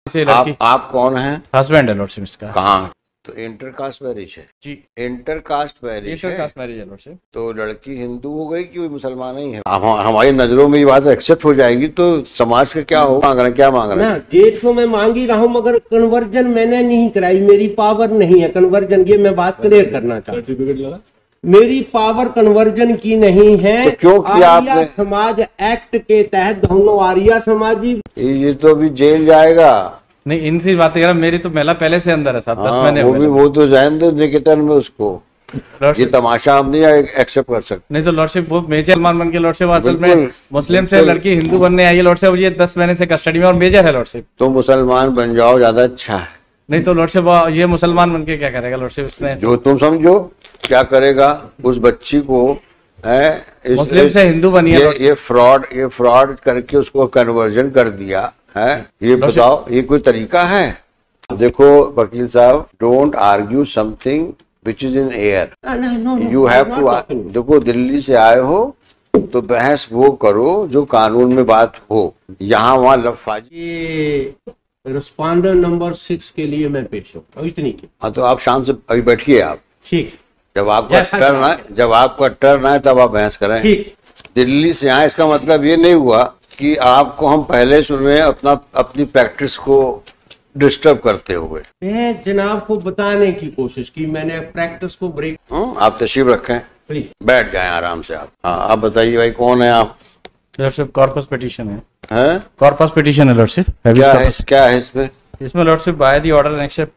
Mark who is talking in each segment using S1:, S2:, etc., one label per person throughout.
S1: से लड़की।
S2: आप कौन हैं?
S1: हस्बैंड है लॉर्डशिप इसका।
S2: कहाँ? तो इंटर कास्ट मैरिज है
S1: जी,
S2: इंटर कास्ट मैरिज
S1: इंटर
S2: है।
S1: कास्ट मैरिज है लॉर्डशिप।
S2: तो लड़की हिंदू हो गई कि वो मुसलमान ही है? हमारी नजरों में ये बात एक्सेप्ट हो जाएगी तो समाज का क्या हो? मांग रहे क्या मांग रहे
S3: ना
S2: हैं?
S3: डेट तो मैं मांग ही रहा हूँ, मगर कन्वर्जन मैंने नहीं कराई, मेरी पावर नहीं है कन्वर्जन, ये मैं बात क्लियर करना चाहता हूँ। मेरी पावर कन्वर्जन की नहीं है।
S2: तो क्यों किया
S3: आर्या
S2: आपने?
S3: समाज एक्ट के तहत दोनों आर्या समाजी।
S2: ये तो अभी जेल जाएगा।
S1: नहीं, इनसी बातें कर रहा, मेरी तो महिला पहले से अंदर है साहब, 10
S2: हाँ,
S1: महीने
S2: वो
S1: हुए
S2: भी
S1: हैं।
S2: वो तो जान दो निकेतन में उसको। ये
S1: लॉर्डशिप
S2: तमाशा हम नहीं एक्सेप्ट कर सकते।
S1: नहीं तो लॉर्डशिप वो मेजर सलमान बन के लॉर्डशिप असल में
S2: बिल्कुल,
S1: मुस्लिम से
S2: बिल्कुल।
S1: लड़की हिंदू बनने आई है लॉर्डशिप, ये 10 महीने से कस्टडी में और मेजर है लॉर्डशिप।
S2: तो मुसलमान बन जाओ, ज्यादा अच्छा है।
S1: नहीं तो लॉर्डशिप ये मुसलमान बन के क्या करेगा लॉर्डशिप इसने?
S2: जो तुम समझो क्या करेगा उस बच्ची को है।
S1: मुस्लिम से हिंदू बनी है
S2: ये फ्रॉड करके उसको कन्वर्जन कर दिया है। ये बताओ ये कोई तरीका है? देखो वकील साहब, don't argue something which is in air. You have to. देखो दिल्ली से आए हो तो बहस वो करो जो कानून में बात हो। यहाँ वहाँ लफाजी।
S3: ये रिस्पॉन्डर नंबर 6 के लिए मैं पेश हूँ, इतनी की।
S2: हाँ तो आप शांत से अभी बैठिए। आप
S3: ठीक,
S2: जब आपका टर्न आए तब आप बहस करें।
S3: ठीक।
S2: दिल्ली से आए इसका मतलब ये नहीं हुआ कि आपको हम पहले सुने अपनी प्रैक्टिस को डिस्टर्ब करते हुए।
S3: मैं जनाब को बताने की कोशिश की, मैंने प्रैक्टिस को ब्रेक।
S2: आप तशरीफ रखें,
S3: प्लीज
S2: बैठ जाएं आराम से। आप हाँ, आप बताइए भाई कौन है आप?
S1: लॉर्डशिप कॉर्पस पिटीशन है।
S2: हैं?
S1: कॉर्पस पिटीशन है लॉर्डशिप।
S2: क्या है इसमें?
S1: इसमें lordship by the order next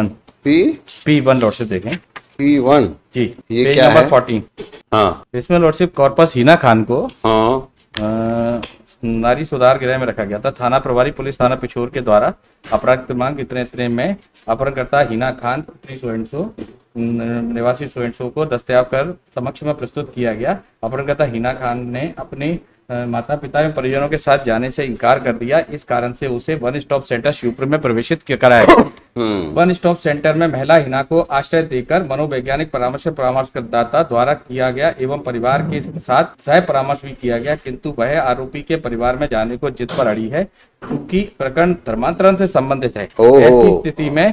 S1: P1 lordship देखें।
S2: P1
S1: जी,
S2: ये
S1: पेज
S2: क्या
S1: नंबर
S2: है?
S1: 14।
S2: हाँ
S1: इसमें लॉर्डशिप कॉर्पस हिना खान को
S2: हाँ
S1: नारी सुधार गृह में रखा गया था। थाना प्रभारी पुलिस थाना पिछोर के द्वारा अपराध क्रमांक इतने इतने में अपहरणकर्ता हिना खान पुत्री सो निवासी सो को दस्तयाब कर समक्ष में प्रस्तुत किया गया। अपहरणकर्ता हिना खान ने अपने माता पिता एवं परिजनों के साथ जाने से इनकार कर दिया। इस कारण से उसे वन स्टॉप सेंटर शिवपुर में प्रवेशित कराया गया। वन स्टॉप सेंटर में महिला हिना को आश्रय देकर मनोवैज्ञानिक परामर्शदाता द्वारा किया गया एवं परिवार के साथ सह परामर्श भी किया गया, किंतु वह आरोपी के परिवार में जाने को जिद पर अड़ी है। चूंकि प्रकरण धर्मांतरण से संबंधित है, ऐसी स्थिति में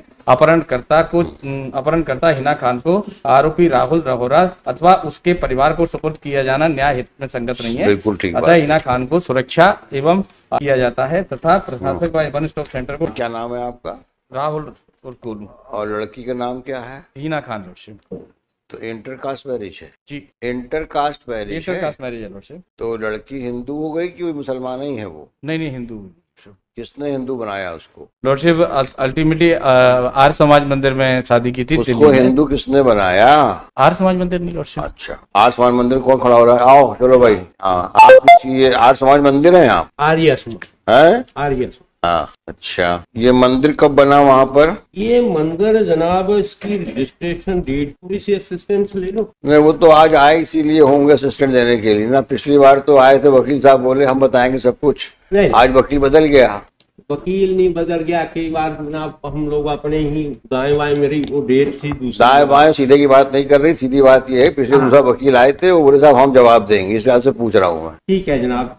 S1: अपहरणकर्ता हिना खान को आरोपी राहुल रहोरा अथवा उसके परिवार को सुपुर्द किया जाना न्याय हित में संगत नहीं है।
S2: बिल्कुल ठीक बात
S1: अतः हिना खान को सुरक्षा एवं किया जाता है तथा प्रशासक वन स्टॉप सेंटर को।
S2: क्या नाम है आपका?
S1: राहुल और कोलू।
S2: और लड़की का नाम क्या है?
S1: हिना खान लॉर्डशिप।
S2: तो इंटर कास्ट मैरिज है?
S1: जी,
S2: इंटर कास्ट मैरिज
S1: इंटर
S2: है।
S1: कास्ट मैरिज है लॉर्डशिप।
S2: तो लड़की हिंदू हो गई कि वो मुसलमान ही है? वो
S1: नहीं हिंदू।
S2: किसने हिंदू बनाया उसको?
S1: लॉर्डशिप अल्टीमेटली आर्य समाज मंदिर में शादी की थी।
S2: उसको हिंदू किसने बनाया?
S1: आर्य समाज मंदिर नहीं लॉर्डशिप।
S2: अच्छा, आर्य समाज मंदिर कौन खड़ा हो रहा है? आओ चलो भाई। हाँ, आप ये आर्य समाज मंदिर है? आप
S3: आर्या समाज
S2: है?
S3: आर्या।
S2: हाँ अच्छा, ये मंदिर कब बना वहाँ पर?
S3: ये मंदिर जनाब इसकी रजिस्ट्रेशन डेट पूरी सी असिस्टेंस ले लो।
S2: नहीं वो तो आज आए इसीलिए होंगे असिस्टेंट देने के लिए ना। पिछली बार तो आए थे वकील साहब, बोले हम बताएंगे सब कुछ।
S3: नहीं,
S2: आज वकील बदल गया।
S3: वकील नहीं बदल गया। कई बार जनाब हम लोग अपने ही दाएं बाएं, मेरी वो डेट थी दूसरी।
S2: दाएं बाएं सीधे की बात नहीं कर रही, सीधी बात ये है पिछले दूसरा वकील आए थे, वो बोले साहब हम जवाब देंगे, इसलिए आपसे पूछ रहा हूँ मैं।
S3: ठीक है जनाब।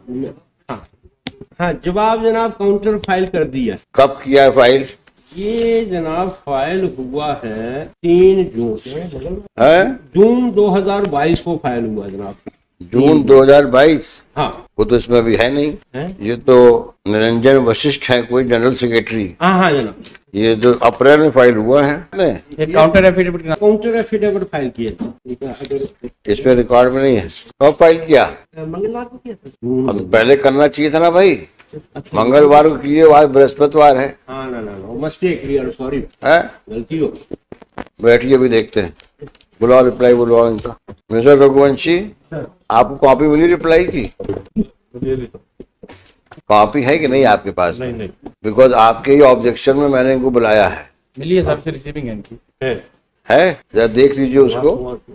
S3: हाँ जवाब जनाब काउंटर फाइल कर दिया।
S2: कब किया है फाइल?
S3: ये जनाब फाइल हुआ है 3 जून
S2: है?
S3: जून 2022 को फाइल हुआ जनाब।
S2: जून 2022?
S3: हाँ
S2: वो तो इसमें अभी है नहीं
S3: है?
S2: ये तो निरंजन वशिष्ठ है कोई जनरल सेक्रेटरी।
S3: हाँ जनाब,
S2: ये जो अप्रैल में फाइल हुआ है।
S1: ये काउंटर
S3: एफिडेविट फाइल किया।
S2: इसमें रिकॉर्ड में नहीं है। कब फाइल किया?
S3: मंगलवार को किया था।
S2: तो पहले करना चाहिए था ना भाई। मंगलवार को किए, आज बृहस्पतिवार है।
S3: हाँ ना मिस्टेक, सॉरी,
S2: है?
S3: गलती हो।
S2: बैठिए अभी देखते हैं। बुलाओ, रिप्लाई बुलाओ इनका। मिस्टर रघुवंशी, आपको कॉपी मिली रिप्लाई की? कॉपी है कि नहीं आपके पास?
S3: नहीं।
S2: बिकॉज आपके ही ऑब्जेक्शन में मैंने इनको बुलाया है।
S1: मिली है सबसे रिसीविंग है इनकी।
S2: है? जरा देख लीजिए उसको।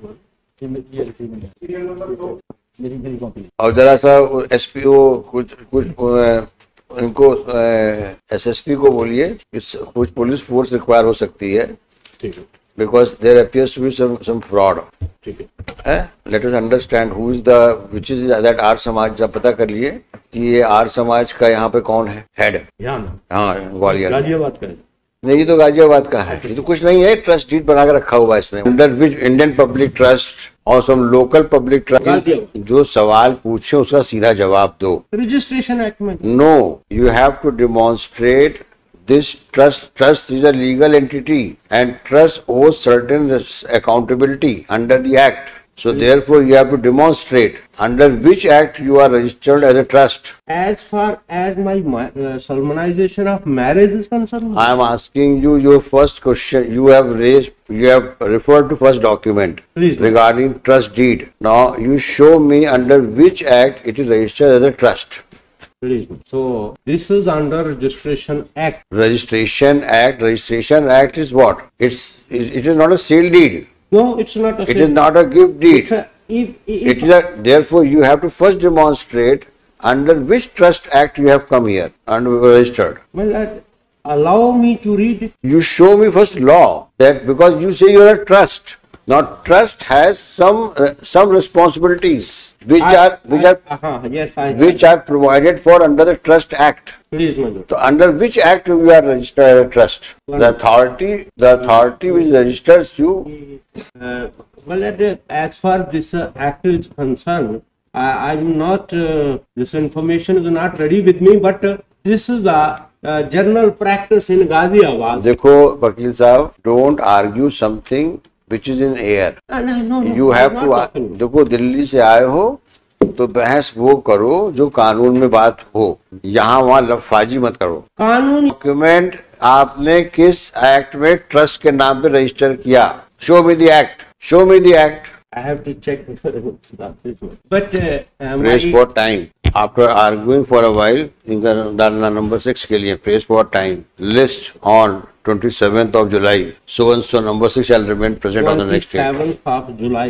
S2: और जरा सा एसपीओ कुछ इनको एसएसपी को बोलिए कुछ पुलिस फोर्स रिक्वायर हो सकती है। because there appears to be some fraud.
S3: ठीक है।
S2: Let us understand who is the which is that Arya Samaj. जब पता कर लिए कि ये आर्य समाज का यहाँ पे कौन है हेड। हाँ, ग्वालियर
S3: गाजियाबाद का
S2: नहीं, ये तो गाजियाबाद का है। ये तो कुछ नहीं है, ट्रस्ट डीड बना के रखा हुआ है इसने। Under which Indian public trust और सम लोकल पब्लिक ट्रस्ट। जो सवाल पूछे उसका सीधा जवाब दो।
S3: रजिस्ट्रेशन एक्ट में
S2: no, you have to demonstrate this trust is a legal entity and trust owes certain accountability under the act. So therefore you have to demonstrate under which act you are registered as a trust.
S3: As far as my solemnization of marriage is concerned,
S2: I am asking you your first question. You have referred to first document.
S3: Please.
S2: Regarding trust deed. Now you show me under which act it is registered as a trust.
S3: So this is under Registration Act.
S2: Registration Act is what? It is not a sale deed.
S3: No, it's not a
S2: It is not a gift deed.
S3: If
S2: Therefore, you have to first demonstrate under which trust act you have come here and registered.
S3: Well, allow me to read it.
S2: You show me first law that because you say you are a trust. Now, trust has some responsibilities which are provided for under the Trust Act.
S3: Please, Madam.
S2: So, under which act you are registered as a trust? The authority which registers you.
S3: Well, as far this act is concerned, I'm not. This information is not ready with me, but this is a general practice in Ghaziabad.
S2: देखो वकील साहब, don't argue something which is in air.
S3: No,
S2: You have to. देखो दिल्ली से आए हो तो बहस वो करो जो कानून में बात हो, यहाँ वहाँ लफाजी मत करो।
S3: कानून
S2: डॉक्यूमेंट आपने किस एक्ट में ट्रस्ट के नाम पे रजिस्टर किया? Show me the act, show me the act.
S3: I have to check. But
S2: Press for time. After arguing for a while, इनका डालना नंबर 6 के लिए press for time. List on 27th of July. So and so number 6 shall remain present on the next date.
S3: 27th of July.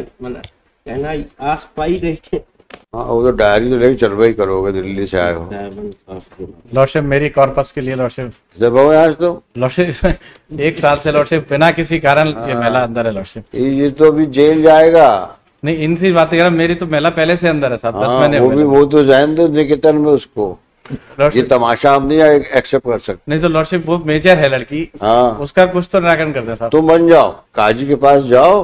S3: Can I ask why they?
S2: हाँ, वो तो diary तो लेके चल रही करोगे, दिल्ली से आए हो।
S1: लॉर्डशिप मेरी कॉर्पस के लिए लॉर्डशिप
S2: जब हो आज तो
S1: लॉर्डशिप 1 साल से लॉर्डशिप बिना किसी कारण ये महिला अंदर है लॉर्डशिप।
S2: ये तो अभी जेल जाएगा।
S1: नहीं, इनसी बातें कर रहा, मेरी तो महिला पहले से अंदर है साहब, 10 महीने
S2: वो तो जान दो निकेतन में उसको। ये तमाशा हम नहीं एक्सेप्ट कर सकते।
S1: नहीं तो लॉर्डशिप वो मेजर है लड़की,
S2: हाँ,
S1: उसका कुछ तो निराकरण कर दे साहब।
S2: तुम बन जाओ, काजी के पास जाओ।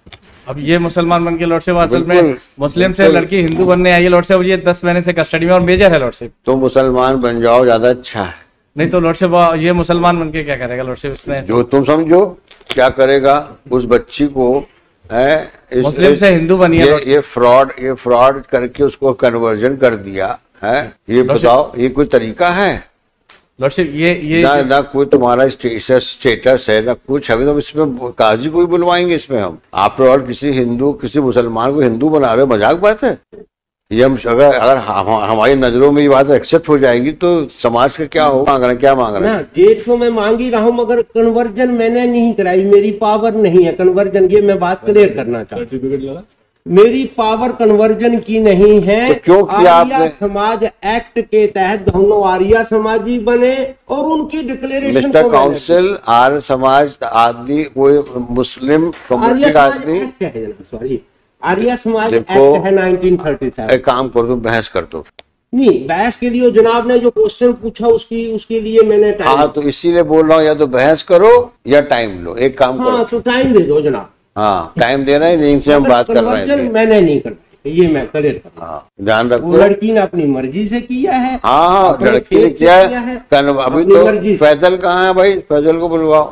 S1: अब ये मुसलमान बन के लॉर्डशिप असल में मुस्लिम से लड़की हिंदू बनने आई है लॉर्डशिप, ये 10 महीने से कस्टडी में और मेजर है लॉर्डशिप।
S2: तुम मुसलमान बन जाओ, ज्यादा अच्छा है।
S1: नहीं तो लॉर्डशिप ये मुसलमान बन के क्या करेगा लॉर्डशिप? इसने
S2: जो तुम समझो क्या करेगा उस बच्ची को है,
S1: मुस्लिम से हिंदू बनी है।
S2: ये फ्रॉड करके उसको कन्वर्जन कर दिया है। ये बताओ, ये कोई तरीका है?
S1: लॉर्डशिप ये
S2: ना कोई तुम्हारा स्टेटस है ना कुछ। अभी तो इसमें काजी को भी बुलवाएंगे इसमें हम। आप और किसी मुसलमान को हिंदू बना रहे हो, मजाक बात है ये। हम अगर हमारी नजरों में ये बात एक्सेप्ट हो जाएगी तो समाज का क्या हो? क्या मांग रहे हैं?
S3: डेट तो मैं मांग ही रहा हूँ, मगर कन्वर्जन मैंने नहीं कराई, मेरी पावर नहीं है कन्वर्जन। ये मैं बात क्लियर करना चाहता हूँ, मेरी पावर कन्वर्जन की नहीं है।
S2: तो क्यों किया आपने?
S3: समाज एक्ट के तहत दोनों आर्या समाजी बने और उनकी declaration.
S2: Mister council, Arya Samaj आदमी कोई मुस्लिम कम्युनिटी का आदमी,
S3: सॉरी आर्या समाज एक्ट है 1937।
S2: एक काम कर दो, बहस कर दो।
S3: नहीं, बहस के लिए जनाब ने जो क्वेश्चन पूछा उसके लिए मैंने टाइम।
S2: हाँ, तो इसीलिए बोल रहा हूँ, या तो बहस करो या टाइम लो, एक काम करो।
S3: हाँ, तो टाइम दे दो जनाब।
S2: हाँ, टाइम देना है, नहीं से हम बात कर रहे हैं।
S3: मैंने नहीं करना, ये मैं क्लियर कर।
S2: हाँ, ध्यान रखो।
S3: लड़की ने अपनी मर्जी से किया है।
S2: हाँ, लड़की ने किया है। अभी तो फैजल कहाँ है भाई? फैजल को बुलवाओ।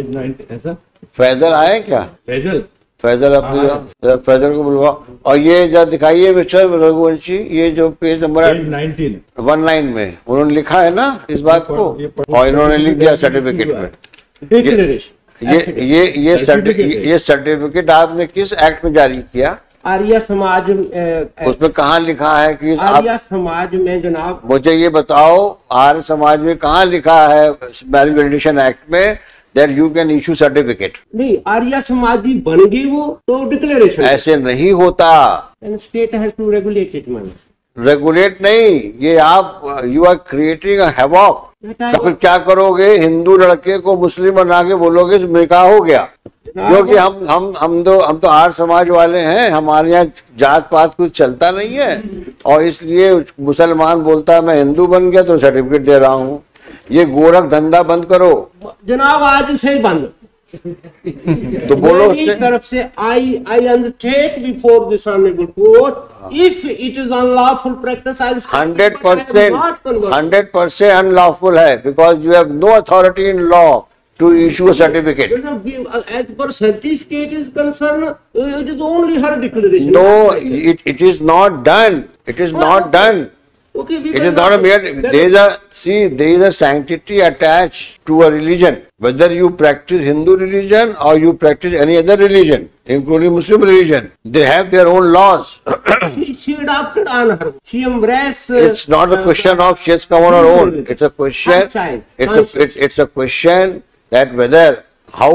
S2: फैजल आए क्या? फैजल अपने फैजल को बुलवाओ। और ये जो दिखाइए मिस्टर रघुवंशी, ये जो पेज नंबर 19 में उन्होंने लिखा है ना इस बात को, और इन्होंने लिख दिया सर्टिफिकेट में। ये सर्टिफिकेट आपने किस एक्ट में जारी किया?
S3: आर्या समाज।
S2: उसमें कहाँ लिखा है कि
S3: आर्या समाज में जनाब?
S2: मुझे ये बताओ, आर्य समाज में कहाँ लिखा है मैरिज वेलिडेशन एक्ट में that you can issue certificate?
S3: नहीं, आर्या समाजी बन गई वो तो डिक्लेरेशन।
S2: ऐसे नहीं होता।
S3: State has to regulate it.
S2: Regulate नहीं, ये आप you are creating a havoc. तो फिर क्या करोगे? हिंदू लड़के को मुस्लिम बना के बोलोगे निकाह हो गया? क्योंकि हम तो आर्य समाज वाले हैं, हमारे यहाँ जात पात कुछ चलता नहीं है, और इसलिए मुसलमान बोलता है मैं हिंदू बन गया तो सर्टिफिकेट दे रहा हूँ। ये गोरख धंधा बंद करो
S3: जनाब, आज से ही बंद।
S2: तो बोलो
S3: मेरी
S2: उससे।
S3: तरफ से I undertake before this honorable court, if it is unlawful practice, I will stop it, but I have not converted.
S2: 100% unlawful है, because you have no authority in law to issue a certificate.
S3: As per certificate is concerned, it is only her declaration.
S2: No, it is not done. It is not done.
S3: Okay, we
S2: It
S3: will
S2: is not a mere,
S3: that-
S2: there is a sanctity attached to a religion. Whether you practice Hindu religion or you practice any other religion, including Muslim religion, they have their own laws.
S3: she adopted on her. She embraced.
S2: It's not a question of she has come on her own. It's a question. It's a question that whether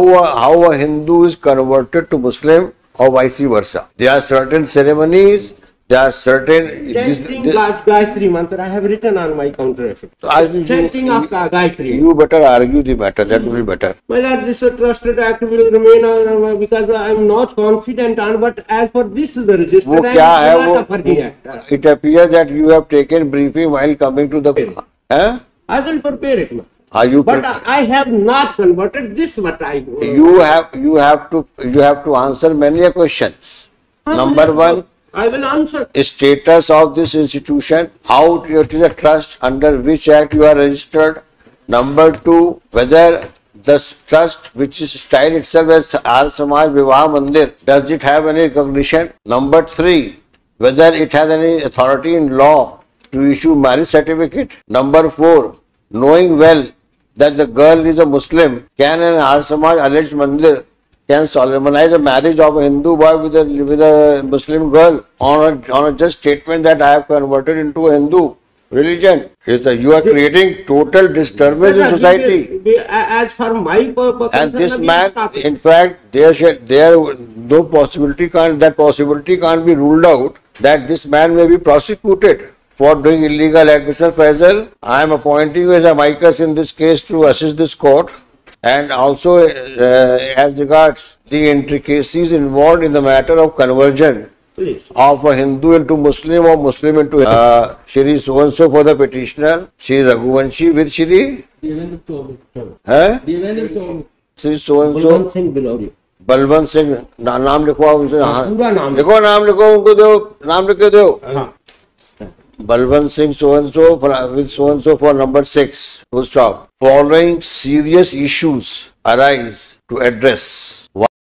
S2: how a Hindu is converted to Muslim or vice versa. There are certain ceremonies. There are certain.
S3: Chanting Gayatri mantra, I have written on my counter effort. Chanting of Gayatri.
S2: You better argue the matter. That will be better.
S3: My lord, this trusted act will remain on, because I am not confident on. But as for this is the register,
S2: वो
S3: I
S2: क्या है
S3: am not a
S2: वो?
S3: Fardi act.
S2: It appears that you have taken briefing while coming to the. Huh?
S3: I will prepare it, ma'am.
S2: Are you?
S3: But I have not converted this. What I
S2: You have to answer many questions. Number one.
S3: I will answer.
S2: Status of this institution, how it is a trust, under which act you are registered. Number two, whether the trust which is styled itself as Arya Samaj Vivah Mandir, does it have any recognition? Number three, whether it has any authority in law to issue marriage certificate. Number four, knowing well that the girl is a Muslim, can an Arya Samaj alleged Mandir can solemnize a marriage of a Hindu boy with a Muslim girl on a just statement that I have converted into a Hindu religion? You are creating total disturbance in society.
S3: As for my purpose,
S2: And this man, in fact, no possibility that possibility can't be ruled out that this man may be prosecuted for doing illegal admission. Faisal, I am appointing you as a amicus in this case to assist this court. And also as regards the intricacies involved in the matter of conversion of a Hindu into Muslim or Muslim into Shri so-and-so for the petitioner, Shri Raghuvanshi with Shri Shri so-and-so Balwant Singh, नाम लिखवाओ उनसे, लिखो नाम लिखो, उनको दो नाम लिख के दो. Balwant Singh so-and-so with so-and-so for number 6. Full stop. Following serious issues arise to address